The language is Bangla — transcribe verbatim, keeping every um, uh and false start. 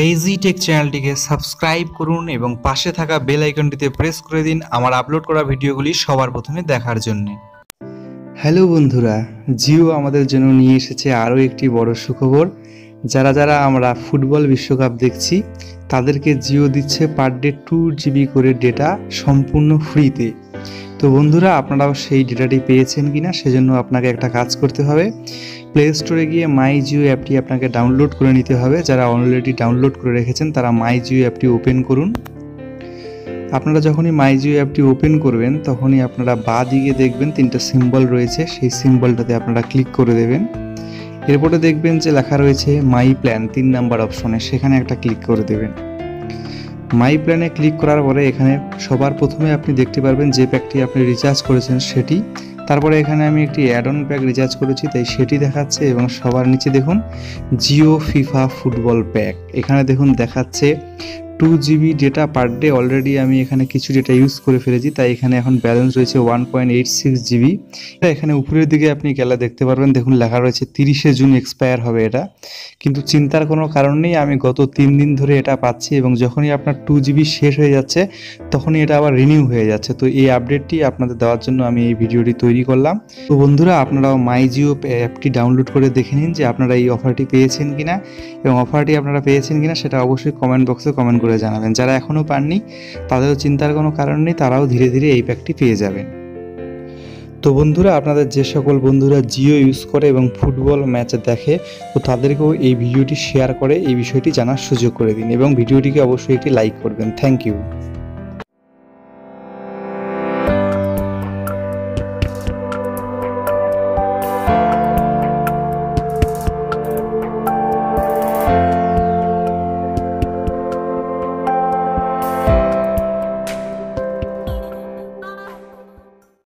ক্রেজি টেক চ্যানেলটিকে সাবস্ক্রাইব করুন এবং পাশে থাকা বেল আইকনটিতে প্রেস করে দিন আমার আপলোড করা ভিডিওগুলি সবার প্রথমে দেখার জন্য। হ্যালো বন্ধুরা, জিও আমাদের জন্য নিয়ে এসেছে আরও একটি বড় সুখবর। যারা যারা আমরা ফুটবল বিশ্বকাপ দেখছি তাদেরকে জিও দিচ্ছে পার ডে টু জিবি করে ডেটা সম্পূর্ণ ফ্রিতে। তো বন্ধুরা, আপনারাও সেই ডেটাটি পেয়েছেন কিনা সেজন্য আপনাকে একটা কাজ করতে হবে। প্লে স্টোরে গিয়ে মাই জিও অ্যাপটি আপনাকে ডাউনলোড করে নিতে হবে। যারা অলরেডি ডাউনলোড করে রেখেছেন তারা মাই জিও অ্যাপটি ওপেন করুন। আপনারা যখনই মাই জিও অ্যাপটি ওপেন করবেন তখনই আপনারা বাঁ দিকে দেখবেন তিনটা সিম্বল রয়েছে, সেই সিম্বলটাতে আপনারা ক্লিক করে দেবেন। এরপরে দেখবেন যে লেখা রয়েছে মাই প্ল্যান তিন নাম্বার অপশনে, সেখানে একটা ক্লিক করে দেবেন। মাই প্ল্যানে ক্লিক করার পরে এখানে সবার প্রথমে আপনি দেখতে পারবেন যে প্যাকটি আপনি রিচার্জ করেছেন সেটি। তারপরে এখানে আমি একটি অ্যাড অন প্যাক রিচার্জ করেছি তাই সেটি দেখাচ্ছে, এবং সবার নিচে দেখুন জিও ফিফা ফুটবল প্যাক, এখানে দেখুন দেখাচ্ছে two GB data per day. Already আমি এখানে কিছু ডেটা ইউজ করে ফেলেছি তাই এখানে এখন ব্যালেন্স রয়েছে one point eight six GB. এখানে উপরের দিকে আপনি গেলে দেখতে পারবেন, দেখুন লেখা রয়েছে তিরিশে জুন এক্সপায়ার হবে এটা, কিন্তু চিন্তার কোনো কারণ নেই, আমি গত তিন দিন ধরে এটা পাচ্ছি এবং যখনই আপনার টু জিবি শেষ হয়ে যাচ্ছে তখনই এটা আবার রিনিউ হয়ে যাচ্ছে। তো এই আপডেটটি আপনাদের দেওয়ার জন্য আমি এই ভিডিওটি তৈরি করলাম। তো বন্ধুরা, আপনারাও মাই জিও অ্যাপটি ডাউনলোড করে দেখে নিন যে আপনারা এই অফারটি পেয়েছেন কিনা, এবং অফারটি আপনারা পেয়েছেন কিনা সেটা অবশ্যই কমেন্ট বক্সে কমেন্ট করে জানাবেন। যারা এখনও পাননি তাদেরও চিন্তার কোনো কারণ নেই, তারাও ধীরে ধীরে এই প্যাকটি পেয়ে যাবেন। তো বন্ধুরা, আপনাদের যে সকল বন্ধুরা জিও ইউজ করে এবং ফুটবল ম্যাচ দেখে তো তাদেরকেও এই ভিডিওটি শেয়ার করে এই বিষয়টি জানার সুযোগ করে দিন, এবং ভিডিওটিকে অবশ্যই একটি লাইক করবেন। Thank you.